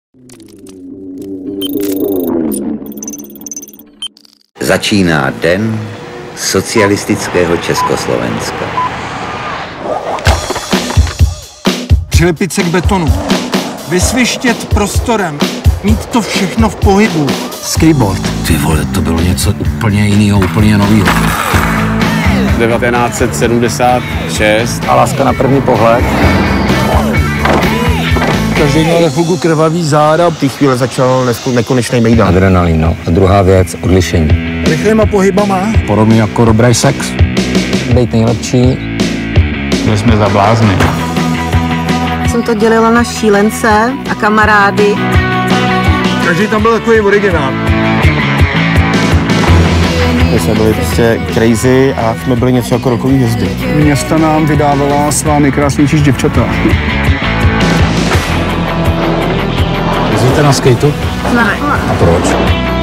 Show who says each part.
Speaker 1: Začíná den socialistického Československa.
Speaker 2: Přilepit se k betonu, vysvištět prostorem, mít to všechno v pohybu. Skateboard.
Speaker 3: Ty vole, to bylo něco úplně jiného, úplně nového.
Speaker 4: 1976.
Speaker 3: A láska na první pohled.
Speaker 2: Každý měl za chvilku krvavý záda.
Speaker 5: V té chvíli začal nekonečný mejdan.
Speaker 3: Adrenalin, no. A druhá věc, odlišení.
Speaker 2: Rychlýma pohybama.
Speaker 3: Podobně jako dobrý sex. Být nejlepší.
Speaker 4: Byli jsme za blázny.
Speaker 6: Jsem to dělila na šílence a kamarády.
Speaker 2: Každý tam byl takový originál.
Speaker 5: My jsme byli prostě crazy a jsme byli něco jako rokový hvězdy.
Speaker 2: Města nám vydávala svá nejkrásnější děvčata.
Speaker 3: Jezdíte na skateu?
Speaker 6: Ne.
Speaker 3: A proč?